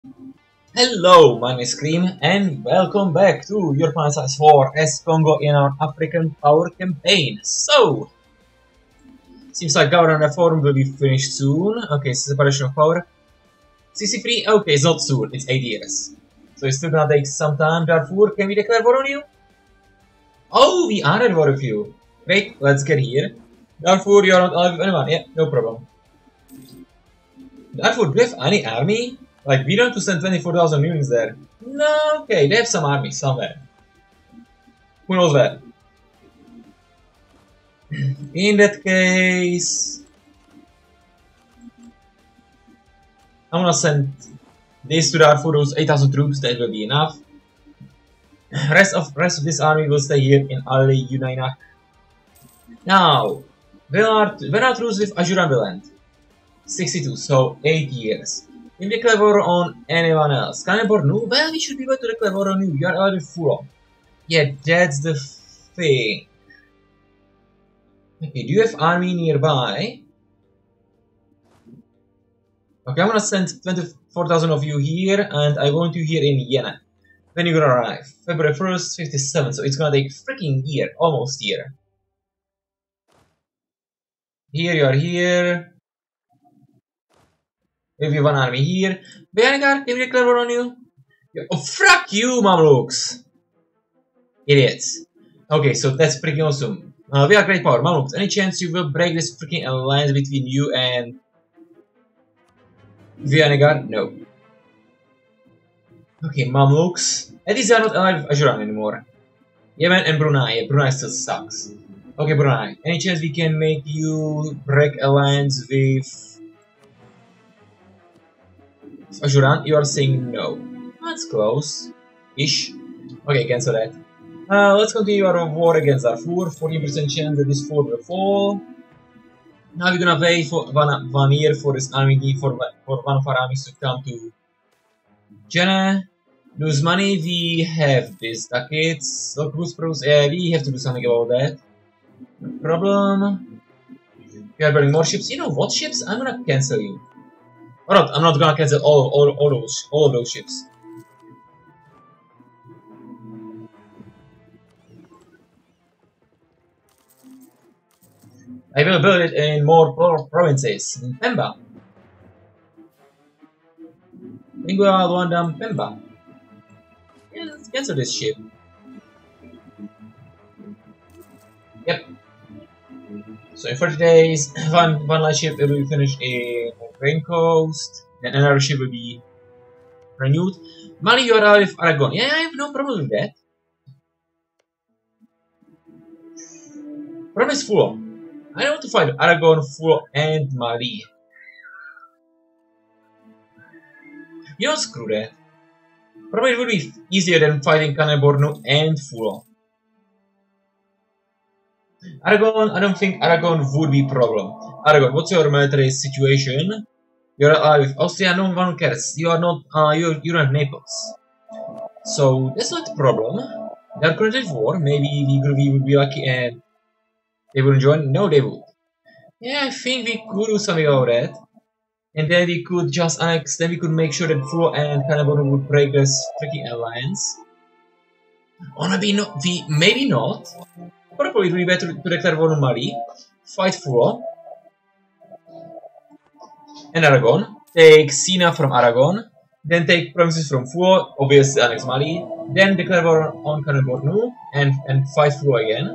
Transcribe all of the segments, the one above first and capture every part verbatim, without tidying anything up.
Hello, my name is Cream, and welcome back to your Planet Size four S Congo in our African Power Campaign. So, seems like government reform will be finished soon. Okay, separation of power. sixty-three, okay, it's not soon, it's eight years. So it's still gonna take some time. Darfur, can we declare war on you? Oh, we are at war with you. Great, let's get here. Darfur, you're not alive with anyone. Yeah, no problem. Darfur, do you have any army? Like, we don't have to send twenty-four thousand units there. No, okay, they have some army somewhere. Who knows where? In that case, I'm gonna send this to Darfur, those eight thousand troops, that will be enough. Rest of rest of this army will stay here in Ali Unainak. Now, when are when are truce with Ajurambiland? sixty-two, so eight years. Can we declare war on anyone else? Can I Bornu? Well, we should be able to declare war on you. You are already full. Yeah, that's the thing. Okay, do you have army nearby? Okay, I'm gonna send twenty-four thousand of you here, and I want you here in Yena. When you gonna arrive? February first, fifty-seven, so it's gonna take a freaking year, almost year. Here you are here. If you have one army here. Berengar, can we declare war on you? Oh, fuck you, Mamluks! Idiots. Okay, so that's pretty awesome. Uh, we are great power. Mamluks, any chance you will break this freaking alliance between you and Vianegar? No. Okay, Mamluks. At least they are not alive with Ajuran anymore. Yemen and Brunei. Brunei still sucks. Okay, Brunei. Any chance we can make you break alliance with Ajuran? You are saying no. That's close. Ish. Okay, cancel that. Uh, let's continue our war against Darfur. fourteen percent chance that this fort will fall. Now we're gonna wait for one, one year for this army, for, for one of our armies to come to Jannah. Lose money, we have this ducats. So cruise pros, yeah, we have to do something about that. No problem. We are building more ships. You know what ships? I'm gonna cancel you. Or not, I'm not gonna cancel all all all those all of those ships. I will build it in more pro provinces. In Pemba. Lingua Luanda Pemba. Yeah, let's cancel this ship. Yep. So in forty days, one one light ship will be finished in Rain Coast, then another ship will be renewed. Mali, you are with Aragon. Yeah, I have no problem with that. Problem is Fulo. I want to fight Aragon, Fulo, and Mali. You know, screw that. Probably it would be easier than fighting Kanebornu and Fulo. Aragon, I don't think Aragon would be a problem. Aragon, what's your military situation? You're alive with Austria, no one cares. You are not, uh, you you don't have Naples. So, that's not a problem. They are currently at war, maybe we, we would be lucky and they wouldn't join? No, they would. Yeah, I think we could do something about that. And then we could just annex, then we could make sure that Fulo and Kanebornu would break this freaking alliance. Or maybe not, we, maybe not. Probably it would be better to declare war on Mali, fight Fulo and Aragon, take Sina from Aragon, then take provinces from Fulo, obviously annex Mali, then declare war on Kanebornu and, and fight Fulo again.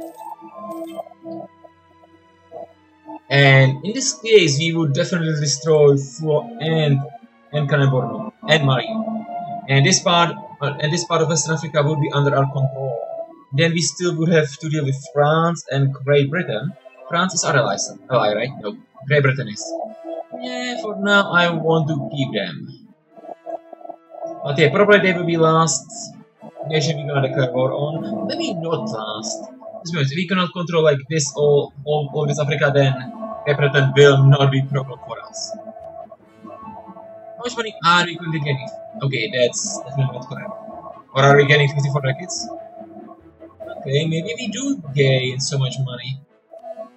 And in this case, we would definitely destroy Fulo and and Kanebornu and Mali. And this part, uh, and this part of Western Africa would be under our control. Then we still would have to deal with France and Great Britain. France is our ally, ally, right? No, Great Britain is. Yeah, for now I want to keep them. But yeah, probably they will be last nation we're gonna declare war on. Maybe not last. If we cannot control like this all, all, all this Africa, then Great Britain will not be a problem for us. How much money are we going to get? Okay, that's definitely not correct. Or are we getting fifty-four rackets? Okay, maybe we do gain so much money.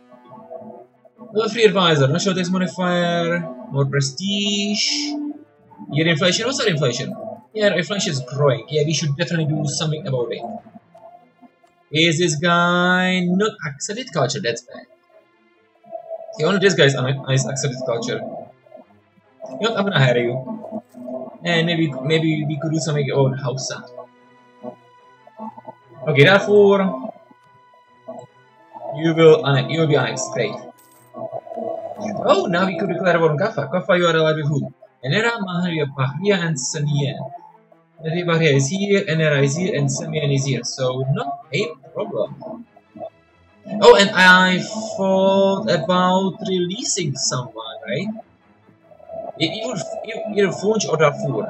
Well, free advisor, national tax modifier, more prestige. Your inflation, what's our inflation? Yeah, our inflation is growing. Yeah, we should definitely do something about it. Is this guy not accepted culture? That's bad. See, only this guy is, is accepted culture. You know what, I'm gonna hire you. And maybe maybe we could do something on Hausa. Okay, therefore you will you will be annexed. Great. Oh, now we could declare war on Kaffa. Kaffa, you are alive with who? Enera, Maharia, Bahria, and Samian. Bahria is here, Enera is here, and Samian is here. So not a problem. Oh, and I thought about releasing someone, right? Either either Funch or Darfur.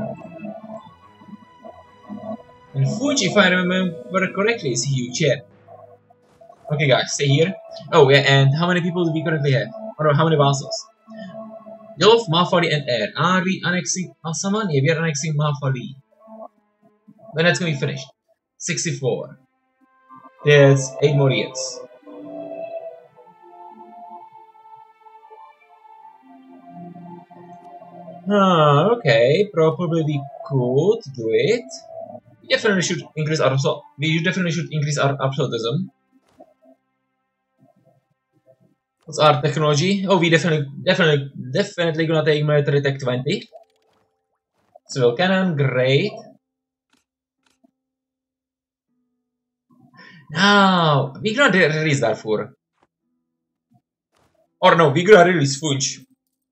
And Funch, if I remember correctly, is huge. Yeah. Okay, guys, stay here. Oh, yeah, and how many people do we currently have? Or how many vassals? Yolf, Mafali, and Air. Are we annexing someone? Yeah, we are annexing Mafali. When that's gonna be finished? sixty-four. There's eight more years. Ah, okay. Probably we could do it. We definitely should increase our so we definitely should increase our absolutism. What's our technology? Oh, we definitely, definitely, definitely gonna take military tech twenty. Civil cannon, great. Now we gonna release Darfur, or no, we gonna release Funch.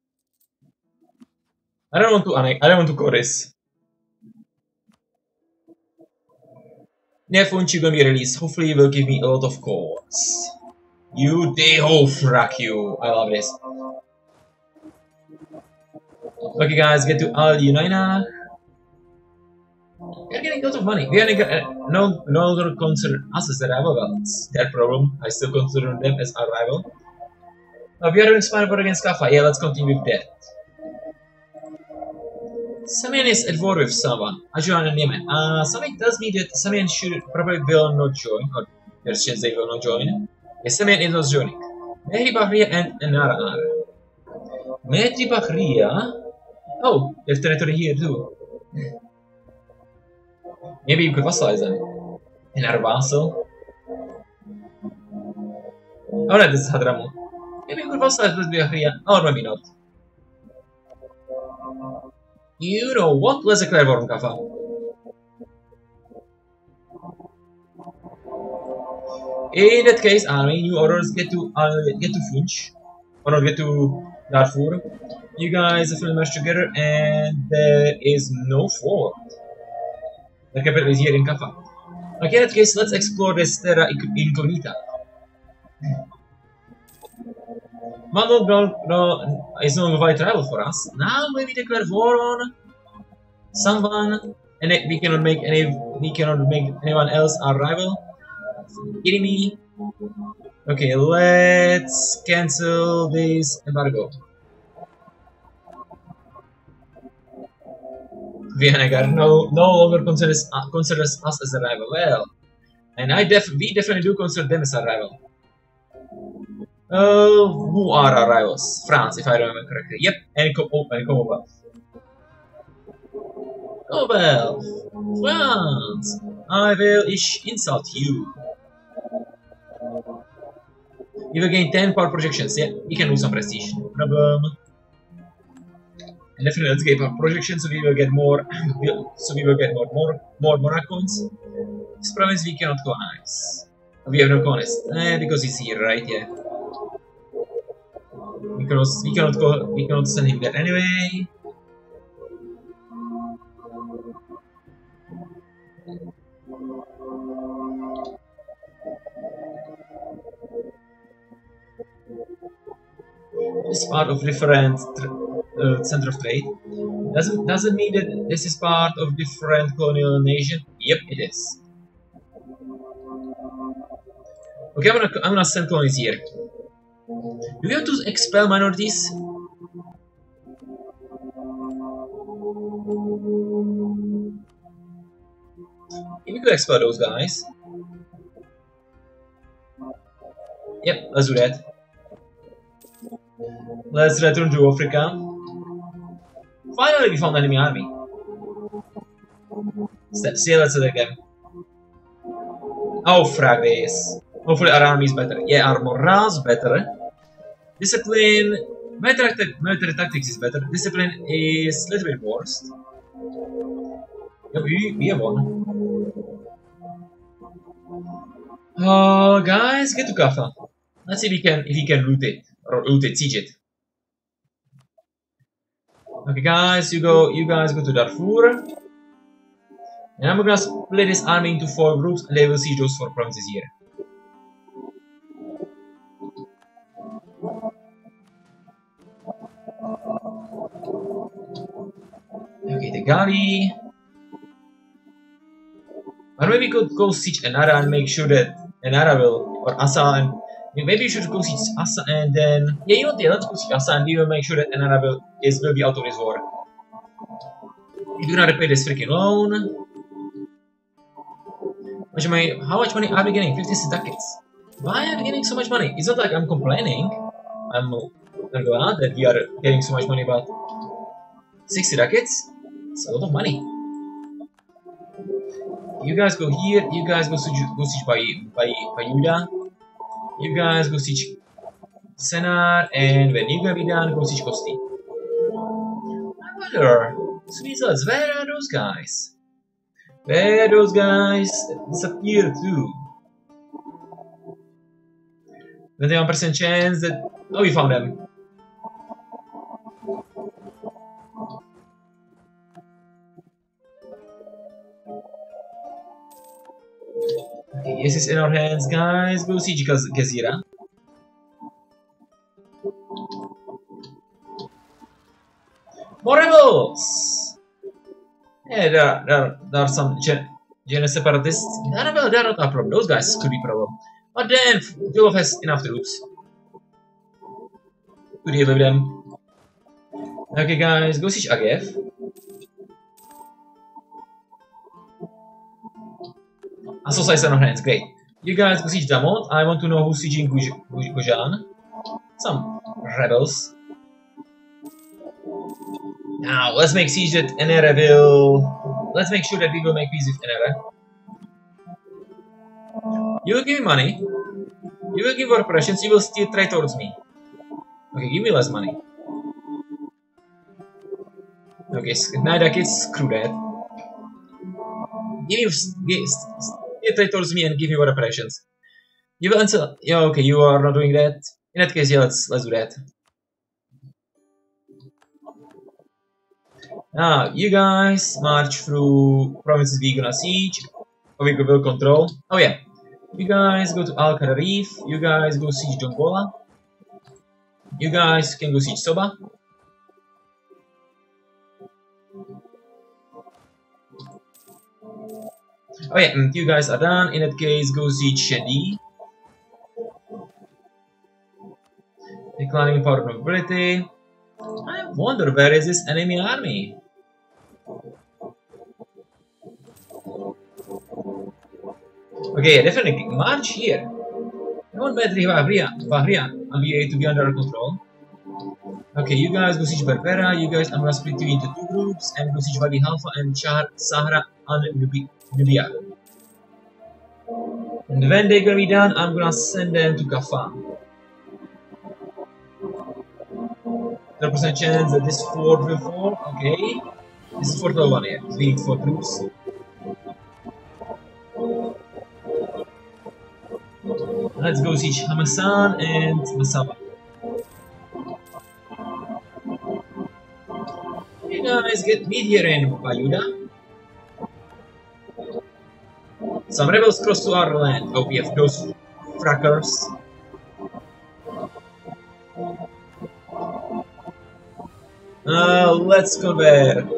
I don't want to annex. I don't want to chorus. Yeah, Funch, you're gonna be released. Hopefully, you will give me a lot of cores. You deho frack you. I love this. Okay, guys, get to Al Unaina. We're getting a lot of money. We are uh, no, no longer consider us as a rival. Well, it's their problem. I still consider them as our rival. Uh, we are inspired against Kaffa. Yeah, let's continue with that. Samian is at war with someone. Ajuan and Yemen. Uh, something tells me that Samian should probably will not join, or there's a chance they will not join. Yes, Samian is not joining. Mehri Bahria and Enara are. Mehri Bahria. Oh, there's territory here too. Maybe you could vassalize them. Enara vassal. Oh no, this is Hadramu. Maybe you could vassalize with Bahria, or maybe not. You know what? Let's declare war on Kaffa. In that case, I mean, new orders get to uh, get to Funch, or not get to Darfur. You guys definitely merge together, and there is no fort. The capital is here in Kaffa. Okay, in that case, let's explore this terra incognita. One no, no, is no longer valid rival for us. Now maybe declare war on someone, and we cannot make any. We cannot make anyone else our rival. Kidding me? Okay, let's cancel this embargo. Vinegar no no longer considers uh, considers us as a rival. Well, and I def we definitely do consider them as a rival. Uh, who are our rivals? France, if I remember correctly. Yep, and Co oh, and Commonwealth. Commonwealth, France. I will ish insult you. You will gain ten power projections. Yeah, we can do some prestige. No problem. And definitely, let's get power projections, so we will get more. So we will get more, more, more Morocco's. This province we cannot colonize. We have no colonists eh, because he's here, right? Yeah. We cannot. We cannot go. We cannot send him there anyway. This is part of different uh, center of trade. Doesn't doesn't mean that this is part of different colonial nation. Yep, it is. Okay, I'm gonna I'm gonna send colonies here. Do we have to expel minorities? We could expel those guys. Yep, let's do that. Let's return to Africa. Finally, we found enemy army. Step, see, let's do it again. Oh, frag this. Hopefully our army is better. Yeah, our morale's better. Discipline, military, military tactics is better. Discipline is a little bit worse. Yeah, we, we have one. Oh, guys, get to Kaffa. Let's see if we can if we can loot it or loot it, siege it. Okay, guys, you go. You guys go to Darfur, and I'm gonna split this army into four groups, and they will siege those four provinces here. Okay, the Gali. Or maybe we could go siege Enara and make sure that Enara will, or Asa, and maybe you should go siege Asa and then, yeah, you know what, yeah, let's go siege Asa and we will make sure that Enara will, is, will be out of this war. We're gonna repay this freaking loan. How much money, how much money are we getting? fifty-six ducats. Why are we getting so much money? It's not like I'm complaining. I'm, I'm glad that we are getting so much money, but sixty ducats? It's a lot of money. You guys go here, you guys go siege, go siege by, by, by Yuda. You guys go siege Senar, and when you're gonna be done, go siege Kosti. I wonder, Sweezels, where are those guys? Where are those guys disappeared too? twenty-one percent chance that, oh, we found them. Okay, yes, it's in our hands, guys. Go siege Gezira. More rebels! Yeah, there are, there are, there are some gen, gen separatists. They are, well, they are not a problem. Those guys could be a problem. But then, Vilov has enough troops to deal with them. Okay, guys, go siege Agev. Asosa is in our hands, great. You guys go siege Damot. I want to know who's sieging Gojan. Some rebels. Now, let's make siege that Enera will... Let's make sure that we will make peace with Enera. You will give me money. You will give operations. You will still try towards me. Okay, give me less money. Okay, Naida kids, screw that. Give me... Give, you try towards me and give me what operations. You will answer... Yeah, okay, you are not doing that. In that case, yeah, let's, let's do that. Now, you guys march through provinces we're gonna siege, or we will control. Oh yeah, you guys go to Al Kharif, you guys go siege Dongola, you guys can go siege Soba. Oh yeah, and you guys are done. In that case, go siege Shedi. Declining power of mobility. I wonder where is this enemy army? Okay, definitely march here. I want Badri Vahria, Vahria, and be able to be under our control. Okay, you guys go siege Berbera, you guys, I'm gonna split you into two groups and go siege Wadi Halfa and Char Sahara and Nubia. And when they're gonna be done, I'm gonna send them to Kaffa. ten percent chance that this fort will fall. Okay. This is fort level one here. We need four troops. Let's go siege Hamasan and Masaba. You guys get meet here in Bayuda. Some rebels cross to our land. Oh, we have those frackers. Uh, let's convert.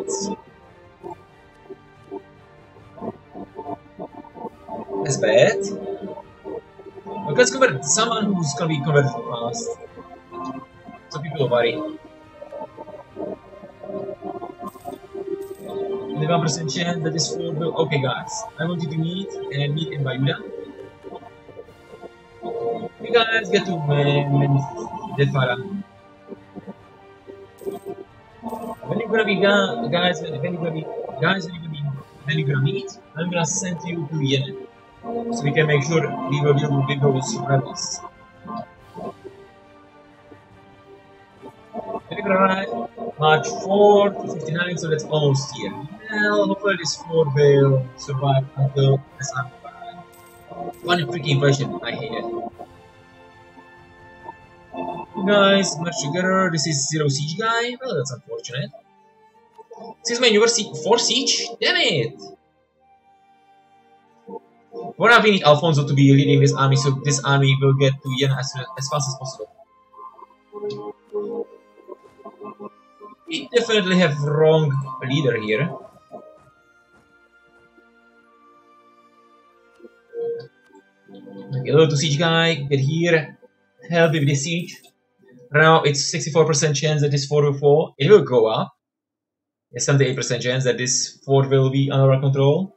That's bad. But let's convert someone who's gonna be converted fast. So people will worry. one percent chance that this fort will. Okay, guys. I want you to meet and meet in Bayuda. You guys get to uh, Defara. When you you're gonna be guys, when, when you're gonna be guys, when you're gonna be when you're gonna meet, I'm gonna send you to Yemen, so we can make sure we will deal with those rebels. When you're gonna arrive, March fourth to fifty-nine, so that's almost here. Well, hopefully this four will survive until this army arrives. One freaking invasion, I hate it. You guys march together. This is Zero Siege guy. Well, that's unfortunate. Six man, you were sie for siege? Damn it! For now, we need Alfonso to be leading this army, so this army will get to Yemen as, as fast as possible. We definitely have wrong leader here. Okay, hello to siege guy. Get here. Help with the siege. Now it's sixty-four percent chance that this fort will fall. It will go up. There's seventy-eight percent chance that this fort will be under our control.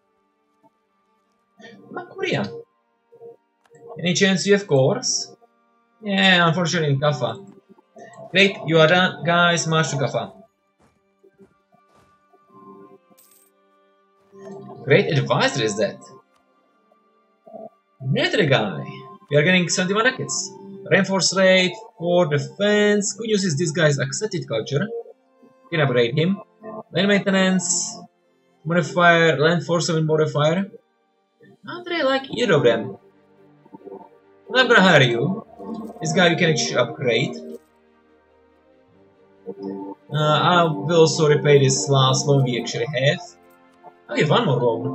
But Korea. Any chance you have cores? Yeah, unfortunately in Kaffa. Great, you are done. Guys, march to Kaffa. Great advisor is that. Military guy. We are getting seventy-one rockets. Reinforced rate for defense. Good news is this guy is accepted culture. You can upgrade him. Land maintenance. Modifier. Land force and modifier. Not really like either of them. I'm gonna hire you. This guy you can actually upgrade. Uh, I will also repay this last loan we actually have. I have one more loan.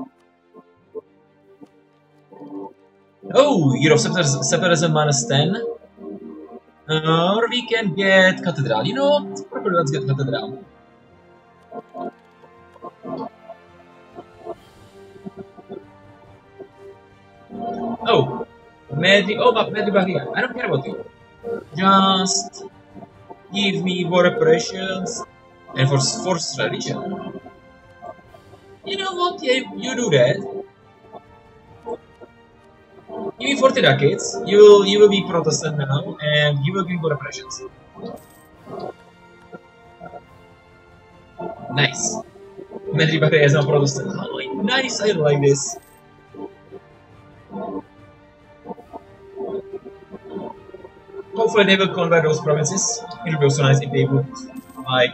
Oh, Year of Separatism minus ten. Uh, or we can get Cathedral. You know what? Probably let's get Cathedral. Oh, Madri. Oh, but Madri Bahria. I don't care about you. Just give me war reparations and for forced religion. You know what? Yeah, you do that. Give me forty decades, you will, you will be Protestant now, and you will give more oppressions. Nice. Madri Bahria is now Protestant. Oh, nice, I like this. Hopefully they will convert those provinces. It would be also nice if they would, like,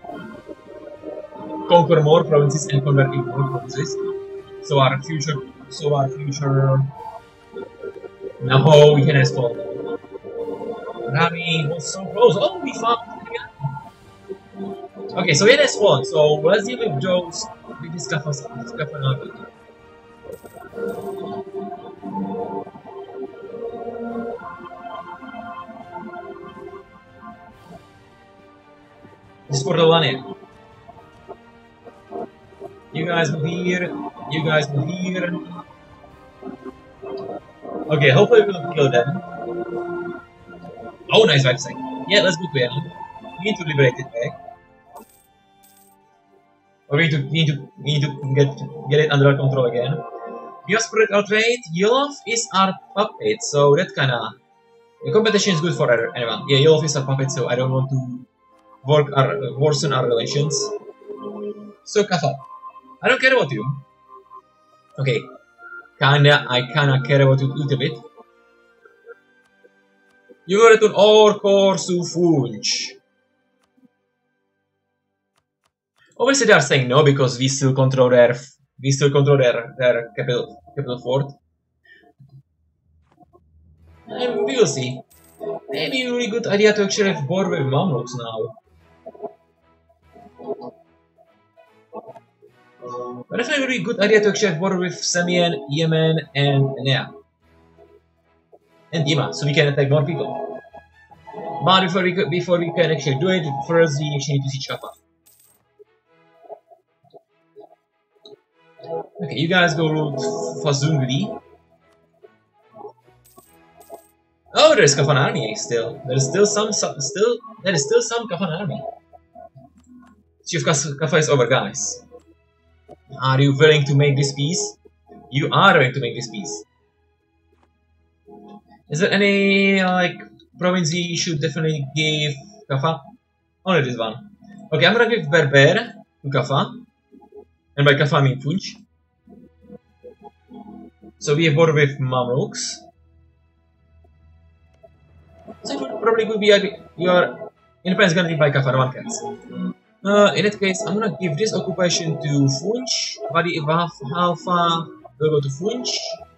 conquer more provinces and convert even more provinces. So our future, so our future... No, we can S four. Rami was so close. Oh, we found it again. Okay, so we had S one. So let's deal with those. With this Kafanagi. This is for the one here. You guys move here. You guys move here. Okay, hopefully we'll kill them. Oh, nice website. Yeah, let's go to it. We need to liberate it back. Or we need to, we need to, we need to get get it under our control again. We have spread our trade. Yolov is our puppet, so that kinda... The competition is good for anyone. Yeah, Yolov is our puppet, so I don't want to work our, uh, worsen our relations. So, Kaffa. I don't care about you. Okay. Kinda, I kinda care about you a little bit. You will return all course to Funch. Obviously they are saying no because we still control their we still control their their capital capital fort. And we will see. Maybe a really good idea to actually have war with Mamluks now. But it's a really good idea to actually have war with Samian, Yemen, and Nea. And Yima, so we can attack more people. But before we, before we can actually do it, first we actually need to see Chapa. Okay, you guys go root Fazungli. Oh, there's Kafan army still. There's still some, some still there is still some Kafan army. Chief Kaffa is over, guys. Are you willing to make this peace? You are willing to make this peace. Is there any like province you should definitely give Kaffa? Only this one. Okay, I'm gonna give Berber to Kaffa. And by Kaffa I mean Funch. So we have border with Mamluks. So it would probably would be a, your independence gonna be by Kaffa, no one cares. Uh, in that case, I'm gonna give this occupation to Funch. Wadi Halfa will go to Funch.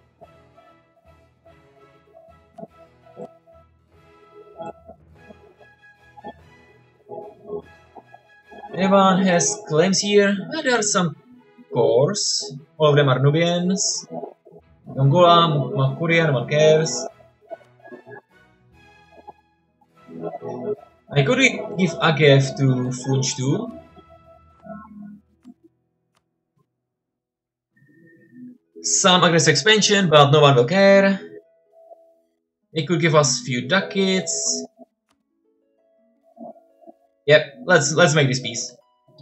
Anyone has claims here? Well, there are some cores. All of them are Nubians. Mongola, Makurian, no one cares. I could give Agev to Funch too. Some aggressive expansion, but no one will care. They could give us few ducats. Yep, let's let's make this peace.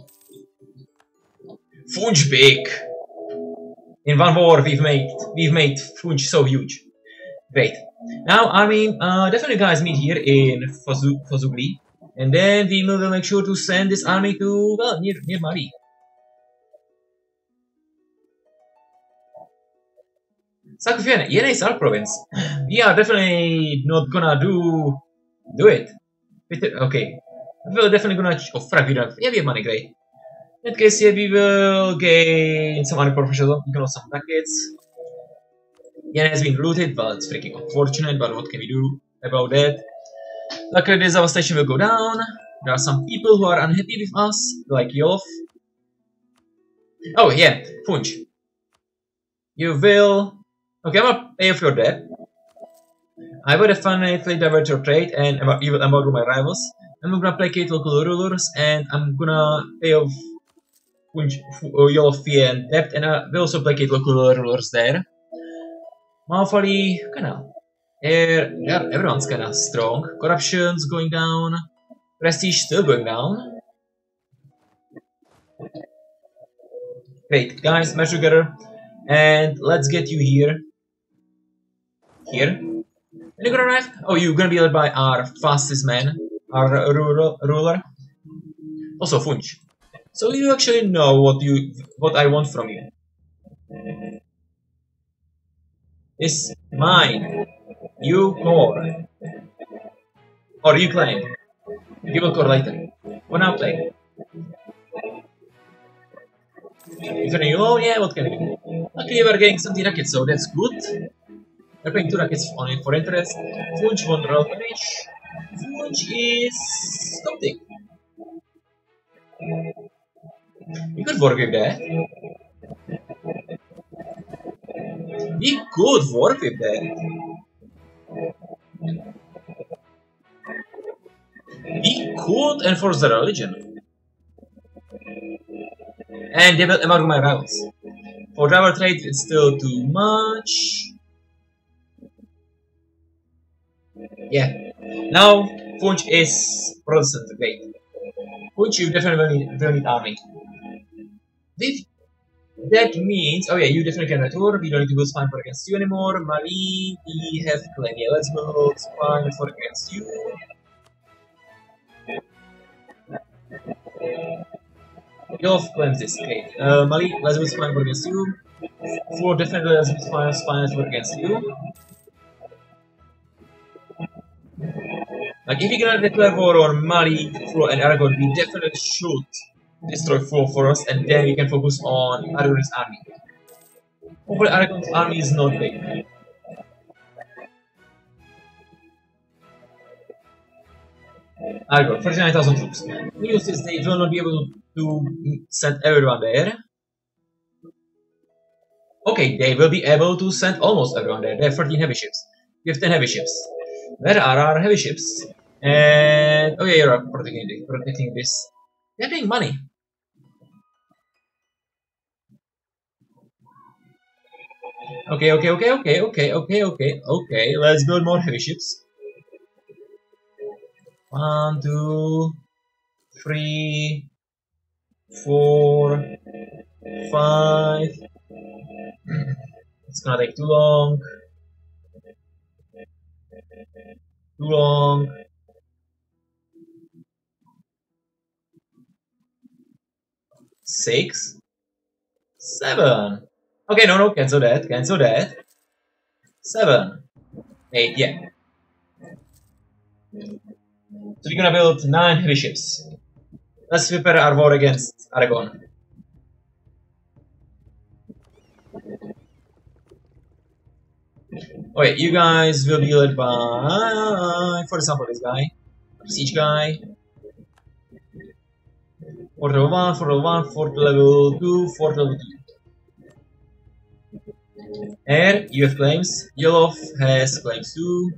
Funch big. In one war, we've made we've made Funch so huge. Great. Now, army, uh, definitely guys meet here in Fozugli, and then we will make sure to send this army to well near near Mali. Sakufiane, Yene is our province. We are definitely not gonna do do it. Okay, we're definitely gonna. Oh, fuck, we don't. Yeah, we have money, great. In that case, yeah, we will gain some money professional. We can also some ducats. Yen has been looted, but it's freaking unfortunate, but what can we do about that? Luckily, this our station will go down. There are some people who are unhappy with us, like Yolf. Oh, yeah, Funch. You will... Okay, I'm gonna pay off your debt. I will definitely divert your trade, and you will embargo my rivals. I'm gonna placate local rulers, and I'm gonna pay off Funch, Yolf and debt, and I will also placate local rulers there. Malfali, kinda. Er, yeah, everyone's kinda strong. Corruption's going down. Prestige still going down. Great, guys, smash together. And let's get you here. Here. And you're gonna arrive? Oh, you're gonna be led by our fastest man, our ruler. Also, Funch. So you actually know what you, what I want from you. Is mine. You core. Or you claim. You will core later. For now, play. If you're new, oh yeah, what can I do? Luckily, we're getting some rockets, so that's good. We're paying two rockets on it for interest. Funch won roll finish. Funch is something. We could work with that. We could work with that. We could enforce the religion. And they will embargo my rivals. For driver trade, it's still too much. Yeah. Now, Funch is Protestant. Great. Funch, you definitely will need, will need army. If that means, oh yeah, you definitely can tour. We don't need to build spine for against you anymore. Mali, we have claim. Yeah, let's build spine for against you. Yolf claims this. Okay. Uh, Mali, let's build spine for against you. Four definitely let's build spine, spine for against you. Like if you're gonna declare war on Mali, Flo, and Aragon, we definitely should destroy Flo for us, and then we can focus on Aragon's army. Hopefully Aragon's army is not big. Aragon, forty-nine thousand troops. News is they will not be able to send everyone there. Okay, they will be able to send almost everyone there. They have thirteen heavy ships. We have ten heavy ships. Where are our heavy ships? And oh yeah, you're protecting this. Protecting this. They're paying money. Okay, okay, okay, okay, okay, okay, okay, okay. Let's build more heavy ships. One, two, three, four, five. It's gonna take too long. Too long. Six. Seven. Okay, no, no, cancel that, cancel that. Seven. Eight, yeah. So we're gonna build nine heavy ships. Let's prepare our war against Aragon. Okay, you guys will be led by, for example, this guy. Siege guy. Fort level one, fort level one, fort level two, fort level two. Air, you have claims. Yellow has claims too.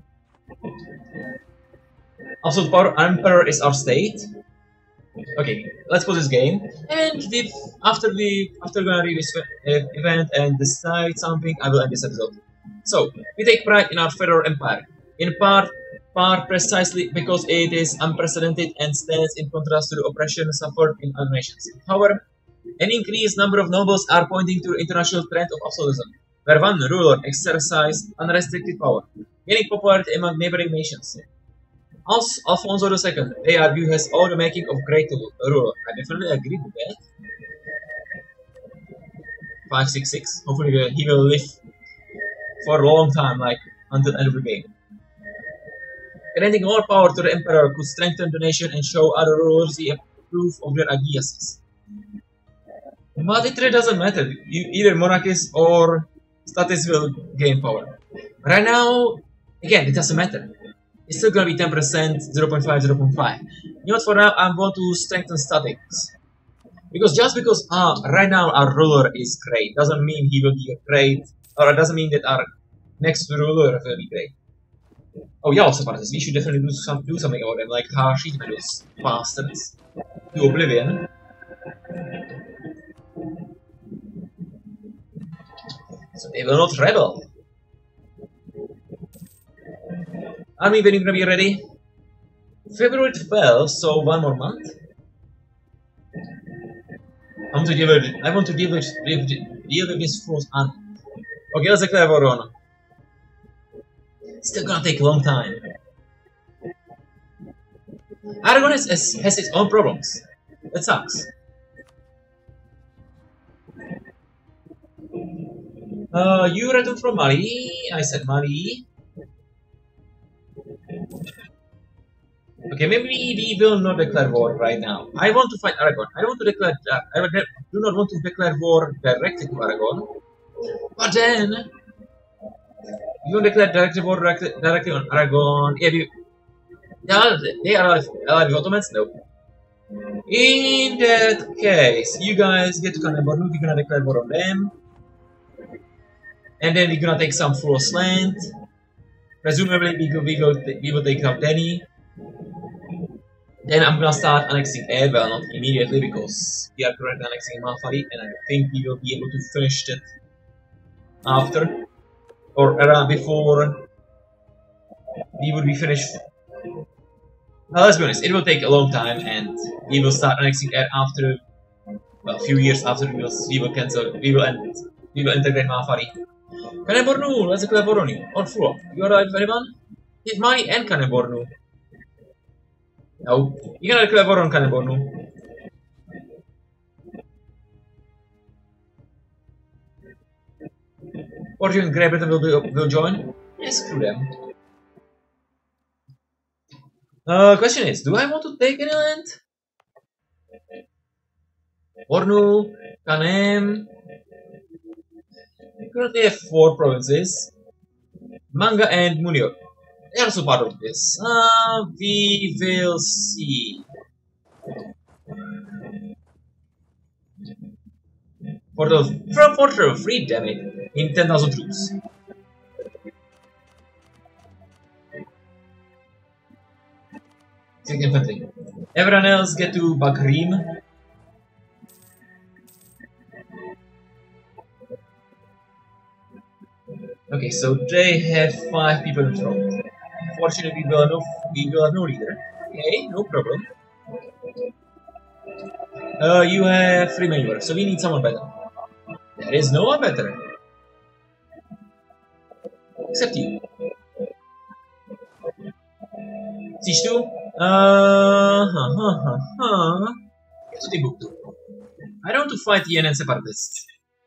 Absolute power, Emperor is our state. Okay, let's put this game. And if after we after gonna read this uh, event and decide something, I will end this episode. So we take pride in our federal empire, in part, part precisely because it is unprecedented and stands in contrast to the oppression suffered in other nations. However, an increased number of nobles are pointing to the international trend of absolutism, where one ruler exercised unrestricted power, gaining popularity among neighboring nations. Als Alfonso the Second, they argue, has all the making of great ruler. I definitely agree with that. five six six. Hopefully he will live for a long time, like until the end of the game. Granting more power to the emperor could strengthen the nation and show other rulers the proof of their ideas. But it really doesn't matter. You, either monarchists or statists will gain power. Right now, again, it doesn't matter. It's still gonna be ten percent, zero point five, zero point five. You know what, for now, I'm going to strengthen statics. Because just because uh, right now our ruler is great, doesn't mean he will be great, or it doesn't mean that our next ruler will be great. Oh yeah, also parties, we should definitely do, some, do something about them, like harsh treatment those bastards to oblivion. So they will not rebel. Army, when are you gonna be ready? February twelfth, so one more month. I want to deal with I want to deal with deal with this force army. Okay, let's declare war on. It's still gonna take a long time. Aragon has, has, has its own problems. That sucks. Uh, you return from Mali. I said Mali. Okay, maybe we will not declare war right now. I want to fight Aragon. I want to declare. Uh, I do not want to declare war directly to Aragon. But then, you want to declare directly war directly, directly on Aragon. Yeah, we, they are, they are allied with Ottomans? No. In that case, you guys get to Kanembornu. We're gonna declare war on them, and then we're gonna take some Furos land. Presumably, we will, we will, we will take out Denny. Then I'm gonna start annexing Air, well, not immediately because we are currently annexing Malfari, and I think we will be able to finish that after or around before we would be finished. Now, let's be honest, it will take a long time, and we will start annexing Air after, well, a few years after we will we will cancel, we will end, we will integrate Malfari. Kanembornu, let's declare war on you. Or Fulo. You alright with anyone? It's Mali and Kanembornu. No, you're gonna declare war on Kanembornu. Portugal and Great Britain will, be, will join? Yes, screw them. Uh, question is, do I want to take any land? Bornu, Kanem. We currently have four provinces. Manga and Munio. They are also part of this. Uh, we will see. For the from Porter, free damn it, in ten thousand troops. Six infantry. Everyone else get to Bagrim. Okay, so they have five people in front. Fortunately, we will have no, we will have no leader. Okay, no problem. Uh, you have three manuals, so we need someone better. There is no one better. Except you. Siege two? Uh, huh, huh, huh, huh. Get to Timbuktu. I don't fight E N and separatists.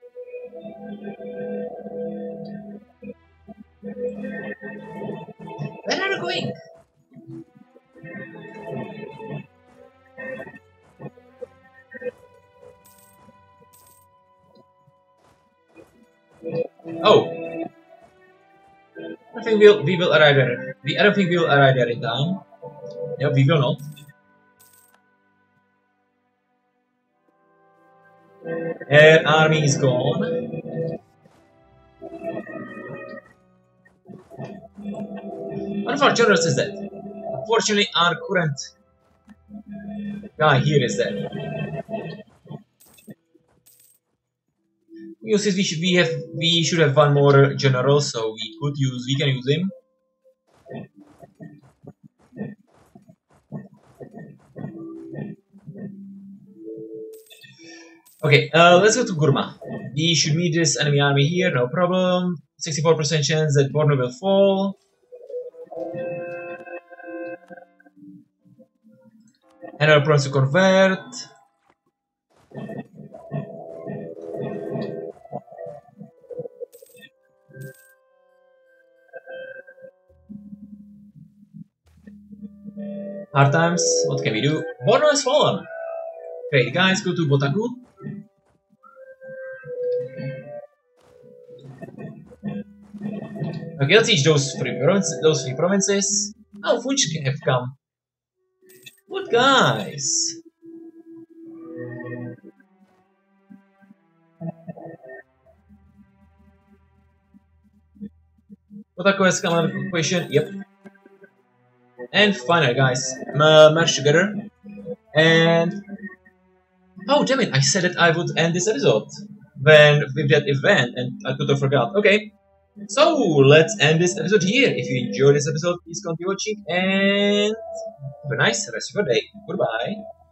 Where are you going? Oh, I think we'll we will arrive there. We, I don't think we will arrive there in time. No, we will not. Air army is gone. One of our generals is dead. Unfortunately, our current guy here is dead. You said we should we have we should have one more general, so we could use we can use him. Okay, uh, let's go to Gurma. We should meet this enemy army here, no problem. sixty-four percent chance that Bornu will fall. And our pawns to convert. Hard times, what can we do? Bornu has fallen! Great, guys, go to Botaku. Okay, let's siege those three provinces. Those three provinces. Oh, Funch have come. What guys? Botaku has come under occupation. Yep. And finally, guys, uh, merge together. And oh, damn it! I said that I would end this episode when with that event, and I could have forgot. Okay. So, let's end this episode here. If you enjoyed this episode, please continue watching and have a nice rest of your day. Goodbye.